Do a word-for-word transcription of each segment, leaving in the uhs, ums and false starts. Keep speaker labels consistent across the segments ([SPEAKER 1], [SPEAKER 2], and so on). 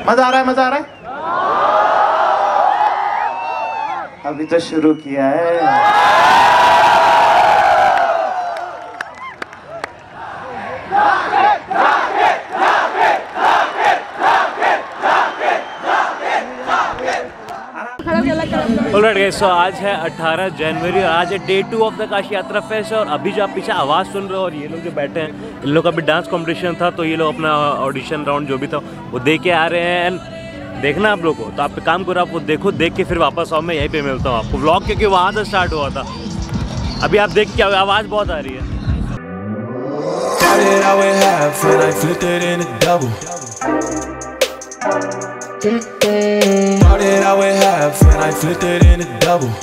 [SPEAKER 1] मजा आ रहा है, मजा आ रहा है। अभी तो शुरू किया है।
[SPEAKER 2] ऑलराइट गाइस, सो आज है अठारह जनवरी और आज है day two of the Kashi Yatra fest. और अभी जो आप पीछे आवाज़ सुन रहे हो और ये लोग जो बैठे हैं, इन लोग का भी डांस कंपटीशन था, तो ये लोग अपना ऑडिशन राउंड जो भी था वो दे के आ रहे हैं। एंड देखना आप लोग को, तो आप काम करो, आप वो देखो, देख के फिर वापस आओ। मैं यहीं पे मिलता हूँ आपको व्लॉग, क्योंकि वहाँ से स्टार्ट हुआ था। अभी आप देख के आवाज़ बहुत आ रही है।
[SPEAKER 3] Started out with half and I flipped it into double.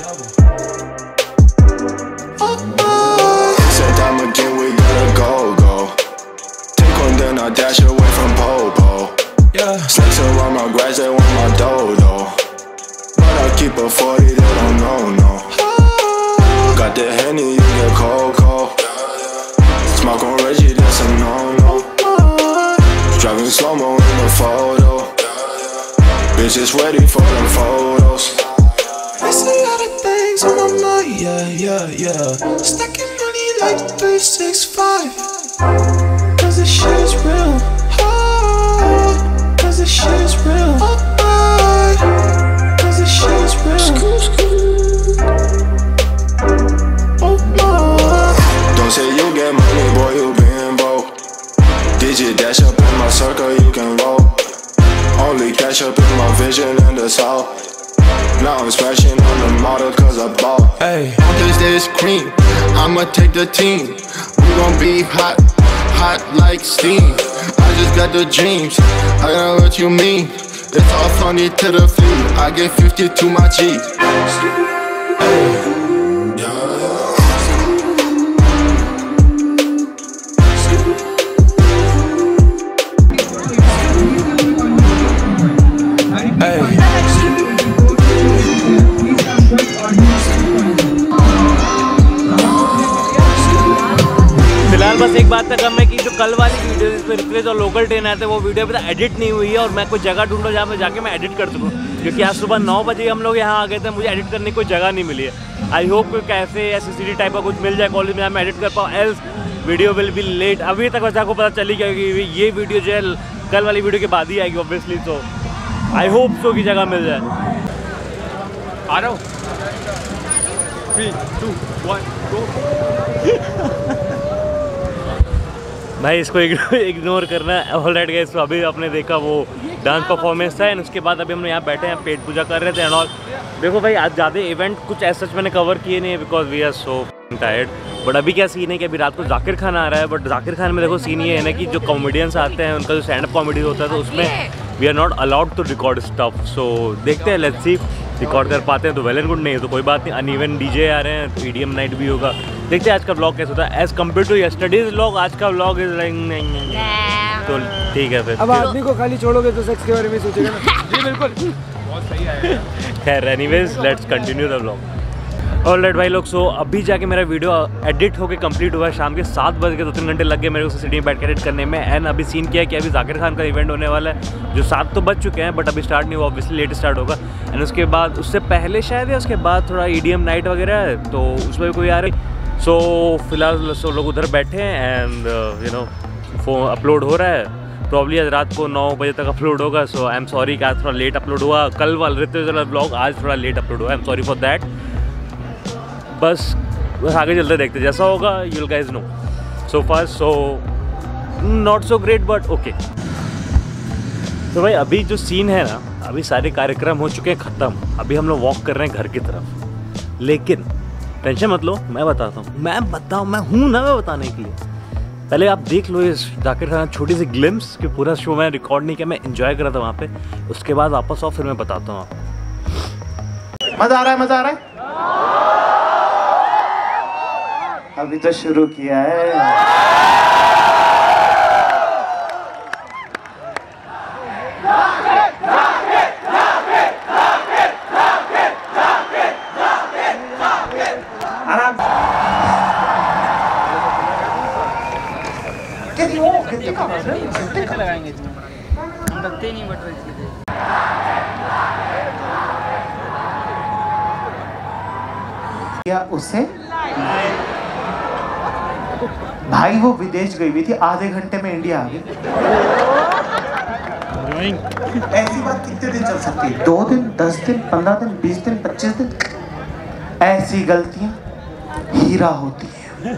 [SPEAKER 3] Said time again, we gotta go, go. Take one, then I dash away from Popo. Yeah, snakes around my grass, they want my dodo. But I keep a forty, they don't know, no. Got the Henny, you get Coco. Smoke on Reggie, that's a no-no. Driving slow-mo in the photo. Bitches ready for them photos. I see all the things on my mind, yeah, yeah, yeah. Stacking money like three six five. Cause this shit is real. Oh, cause this shit is real. Oh, oh, cause this shit is real. Oh, oh. Don't say you get money, boy, you been broke. Digit dash up in my circle, you can roll. Only cash up in my vision and the south. Now I'm smashing on the model cause I bought. Hey, this is cream, I'ma take the team. We gon' be hot, hot like steam. I just got the dreams, I know what you mean. It's all funny to the feet, I get fifty to my G. Hey.
[SPEAKER 2] बस एक बात का कम है कि जो कल वाली video जिसमें रिप्लेस और लोकल ट्रेन आए थे, वो वीडियो अभी तक एडिट नहीं हुई है और मैं कोई जगह ढूंढूं जहाँ पे जाके मैं एडिट कर सकूँ, क्योंकि आज सुबह नौ बजे हम लोग यहाँ आ गए थे, मुझे एडिट करने की कोई जगह नहीं मिली है। आई होप कोई कैफे या सीसीटी टाइप का कुछ मिल जाए कॉलेज में, मैं एडिट कर पाऊँ, else video will be late. अभी तक बच्चा को पता चली गया कि ये वीडियो जो है कल वाली वीडियो के बाद ही आएगी ऑब्वियसली, तो आई होप सो की जगह मिल जाए। आ रहा हूँ, थ्री टू वन गो। भाई इसको इग्नोर करना है। ऑलराइट गाइस, तो अभी आपने देखा वो डांस परफॉर्मेंस था, एंड उसके बाद अभी हम यहाँ बैठे हैं, पेट पूजा कर रहे थे एंड ऑल। देखो भाई, आज ज़्यादा इवेंट कुछ ऐसा मैंने कवर किए नहीं है because we are so tired. But अभी क्या सीन है कि अभी रात को जाकिर खान आ रहा है, बट जाकिर खान में देखो सीन ये है ना कि जो कॉमेडियंस आते हैं उनका जो स्टैंड अप कॉमेडी होता है, तो उसमें we are not allowed to record stuff. So देखते हैं, लेट्स सी, रिकॉर्ड कर पाते हैं तो वेल एंड गुड, नहीं है तो कोई बात नहीं। अनइवन डीजे आ रहे हैं तो ईडीएम नाइट भी होगा, देखते हैं आज का व्लॉग कैसा होता है as compare to yesterday's vlog. आज का व्लॉग इज लाइक तो ठीक है। फिर
[SPEAKER 4] अब आदमी को खाली छोड़ोगे तो सेक्स के बारे में सोचेगा ना। जी बिल्कुल, बहुत सही है।
[SPEAKER 2] खैर anyways, let's continue the vlog. Alright भाई लोग, सो अभी जाके मेरा वीडियो एडिट होके कंप्लीट हुआ है। शाम के सात बज के दो तीन घंटे लग गए मेरे को सिटी में बैठ के एडिट करने में। एंड अभी सीन किया है कि अभी जाकिर खान का इवेंट होने वाला है, जो सात तो बज चुके हैं बट अभी स्टार्ट नहीं हुआ, ऑब्वियसली लेट स्टार्ट होगा। एंड उसके बाद, उससे पहले शायद है, उसके बाद थोड़ा ईडीएम नाइट वगैरह है, तो उसमें कोई आ रही। सो फिलहाल सो लोग उधर बैठे हैं and you know phone upload हो रहा है, प्रॉब्ली आज रात को नौ बजे तक अपलोड होगा। सो आई एम सॉरी कि आज थोड़ा लेट अपलोड हुआ, कल वाला रितेश वाला ब्लॉग आज थोड़ा लेट अपलोड हुआ, I am sorry for that. बस बस आगे चलते देखते जैसा होगा, you will guys know. So far so not so great but okay. तो भाई अभी जो सीन है ना, अभी सारे कार्यक्रम हो चुके हैं ख़त्म, अभी हम लोग वॉक कर रहे हैं घर की तरफ। लेकिन टेंशन मत लो, मैं बताता हूँ, मैं बताऊँ, मैं हूँ ना मैं बताने के लिए। पहले आप देख लो इस जाकिर खान छोटी सी ग्लिम्स कि पूरा शो मैं रिकॉर्ड नहीं किया, मैं एंजॉय कर रहा था वहाँ पे। उसके बाद वापस आओ, फिर मैं बताता हूँ आपको।
[SPEAKER 1] मजा आ रहा है, मजा आ रहा है। अभी तो शुरू किया है।
[SPEAKER 4] लगाएंगे इसमें, हम रखते
[SPEAKER 5] ही नहीं बट इसकी थे।
[SPEAKER 1] क्या उसे भाई वो विदेश गई हुई थी, आधे घंटे में इंडिया आ गई। ऐसी बात कितने दिन चल सकती है? दो दिन, दस दिन, पंद्रह दिन, बीस दिन, पच्चीस दिन। ऐसी गलतियां हीरा होती है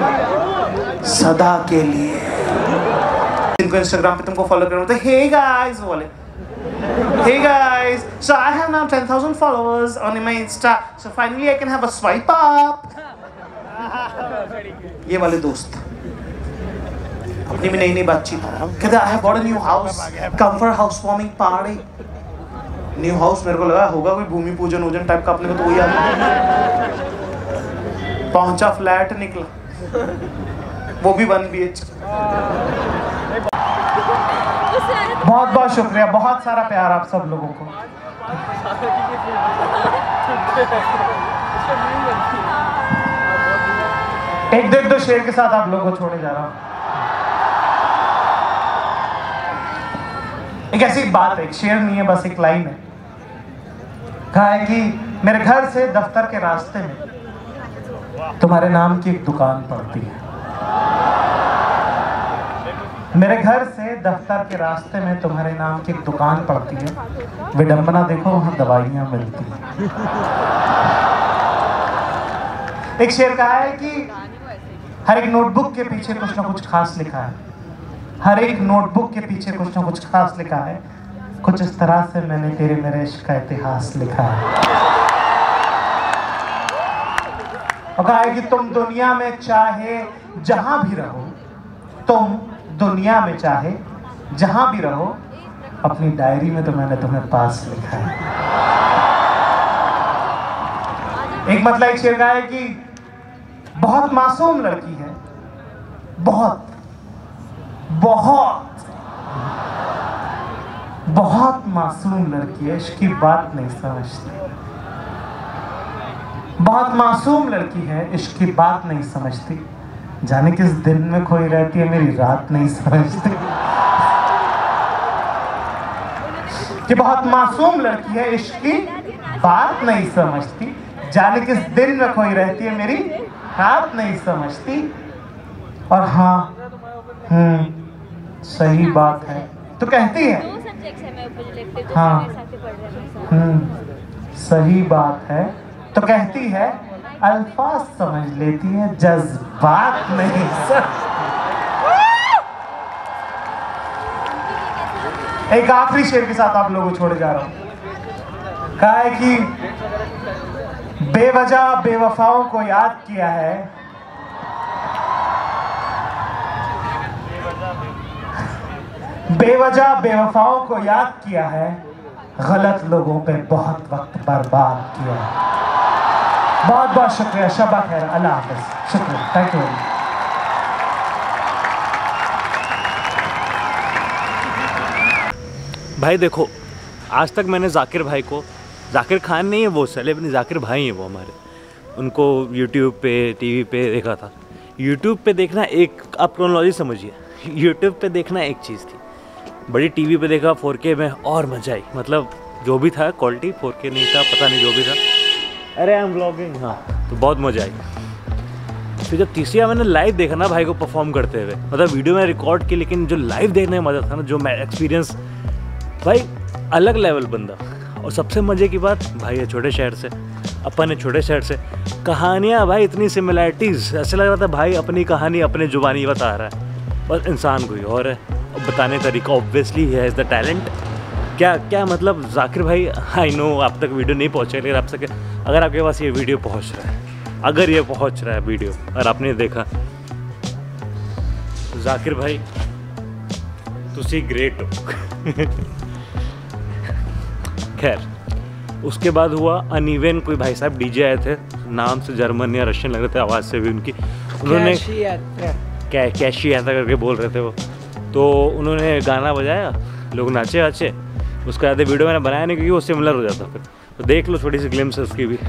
[SPEAKER 1] सदा के लिए। इनको इंस्टाग्राम पे तुमको फॉलो करना होता है, हे गाइस वाले, hey guys, so I have now ten thousand followers on my Insta, so finally I can have a swipe up. ये वाले दोस्त अपनी में नई नई बातचीत, कहते I have bought a new house, come for a housewarming party. New house मेरे को लगा होगा कोई भूमि पूजन वूजन टाइप का, अपने को तो वही याद पहुंचा, फ्लैट निकला, वो भी वन बी एच। बहुत बहुत शुक्रिया, बहुत सारा प्यार आप सब लोगों को। एक दो एक दो शेर के साथ आप लोगों को छोड़े जा रहा हूं। एक ऐसी बात है, एक शेर नहीं है, बस एक लाइन है। कहा है कि मेरे घर से दफ्तर के रास्ते में तुम्हारे नाम की एक दुकान पड़ती है। मेरे घर से दफ्तर के रास्ते में तुम्हारे नाम की एक दुकान पड़ती है, विडंबना देखो वहां दवाइयां मिलती हैं। एक शेर कहा है कि हर एक नोटबुक के पीछे कुछ ना कुछ खास लिखा है, हर एक नोटबुक के पीछे कुछ ना कुछ खास लिखा है। कुछ इस तरह से मैंने तेरे मेरे इश्क का इतिहास लिखा है। और कहा है कि तुम दुनिया में चाहे जहां भी रहो, तुम दुनिया में चाहे जहां भी रहो, अपनी डायरी में तो मैंने तुम्हें पास लिखा है। एक मतलब एक शेर का है कि बहुत मासूम लड़की है, बहुत बहुत बहुत मासूम लड़की है, इसकी बात नहीं समझती। बहुत मासूम लड़की है, इसकी बात नहीं समझती, जाने किस दिन में खोई रहती है, मेरी रात नहीं समझती। कि बहुत मासूम लड़की है, इसकी बात नहीं समझती, जाने किस दिन में खोई रहती है, मेरी रात नहीं समझती। और हाँ, हम्म, सही बात है तो कहती है, हाँ, हम्म, सही बात है तो कहती है, अल्फाज समझ लेती है, जज्बात नहीं। एक आखिरी शेर के साथ आप लोगों को छोड़े जा रहा हूं। कहा है कि बेवजह बेवफाओं को याद किया है, बेवजह बेवफाओं को याद किया है, गलत लोगों पे बहुत वक्त बर्बाद किया है। बहुत बहुत शुक्रिया, शबा खैर, अल्लाह हाफ़िज़, शुक्रिया, थैंक यू।
[SPEAKER 2] भाई देखो, आज तक मैंने जाकिर भाई को, जाकिर खान नहीं है वो सेलिब्रिटी, जाकिर भाई हैं वो हमारे, उनको यूट्यूब पे टीवी पे देखा था। यूट्यूब पे देखना एक, आप क्रोनोलॉजी समझिए, यूट्यूब पे देखना एक चीज़ थी, बड़ी टीवी पे देखा फोर के में और मजा आई, मतलब जो भी था क्वालिटी फोर के नहीं था, पता नहीं जो भी था, अरे आई एम व्लॉगिंग, हाँ, तो बहुत मजा आई। फिर जब तीसरी बार मैंने लाइव देखा ना भाई को परफॉर्म करते हुए, मतलब वीडियो में रिकॉर्ड की, लेकिन जो लाइव देखने में मज़ा था ना, जो मैं एक्सपीरियंस, भाई अलग लेवल बंदा। और सबसे मज़े की बात, भाई है छोटे शहर से, अपन है छोटे शहर से, कहानियाँ भाई इतनी सिमिलैरिटीज़, ऐसे लग रहा था भाई अपनी कहानी अपने जुबानी बता रहा है, बस इंसान कोई और है, और बताने का तरीका ऑब्वियसली है इज़ द टैलेंट। क्या क्या मतलब जाकिर भाई, आई नो आप तक वीडियो नहीं पहुँचे, लेकिन आप सके अगर आपके पास ये वीडियो पहुँच रहा है, अगर ये पहुँच रहा है वीडियो और आपने देखा, तो जाकिर भाई तुसी ग्रेट हो। खैर, उसके बाद हुआ अनइवन, कोई भाई साहब डीजे आए थे, नाम से जर्मन या रशियन लग रहे थे, आवाज़ से भी उनकी, उन्होंने क्या कैशी यात्रा करके बोल रहे थे वो, तो उन्होंने गाना बजाया, लोग नाचे वाचे, उसका आधे वीडियो मैंने बनाया नहीं क्योंकि वो सिमिलर हो जाता फिर, तो देख लो छोटी सी ग्लिम्स है उसकी भी।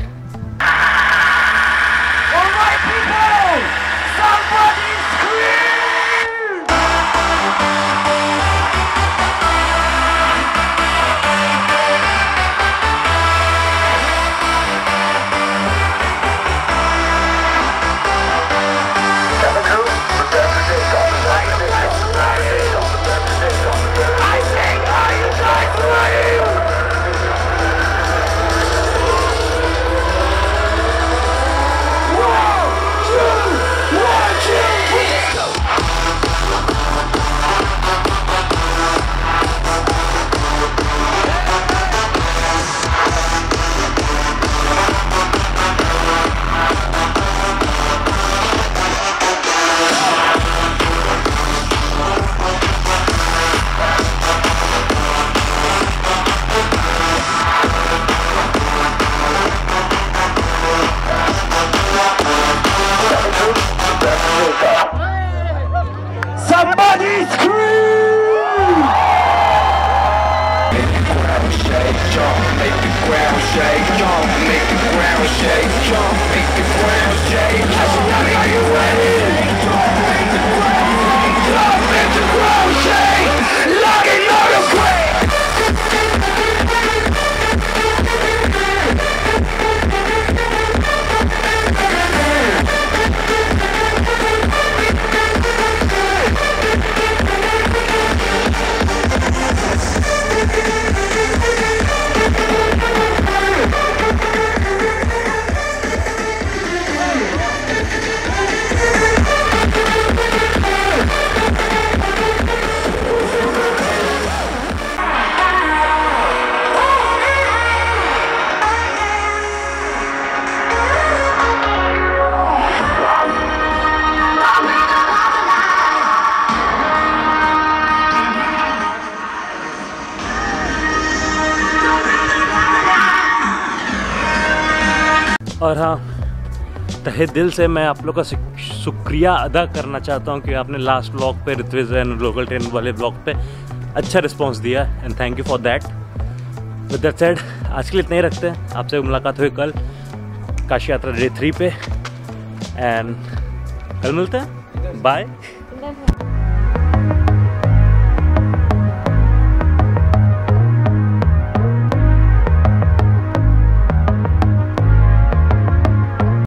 [SPEAKER 3] ground shake, jump, make the ground shake, jump, make the ground shake, jump, make the ground shake, jump, are you ready? Jump, make the ground shake, jump, make the ground shake, lock it, lock it, quick.
[SPEAKER 2] और हाँ, तहे दिल से मैं आप लोग का शुक्रिया अदा करना चाहता हूँ कि आपने लास्ट ब्लॉग पे ऋत्विज एंड लोकल ट्रेन वाले ब्लॉग पे अच्छा रिस्पांस दिया and thank you for that. With that said आज के लिए इतना ही रखते हैं। आपसे मुलाकात हुई कल काशी यात्रा डे थ्री पे एंड कल मिलते हैं। बाय।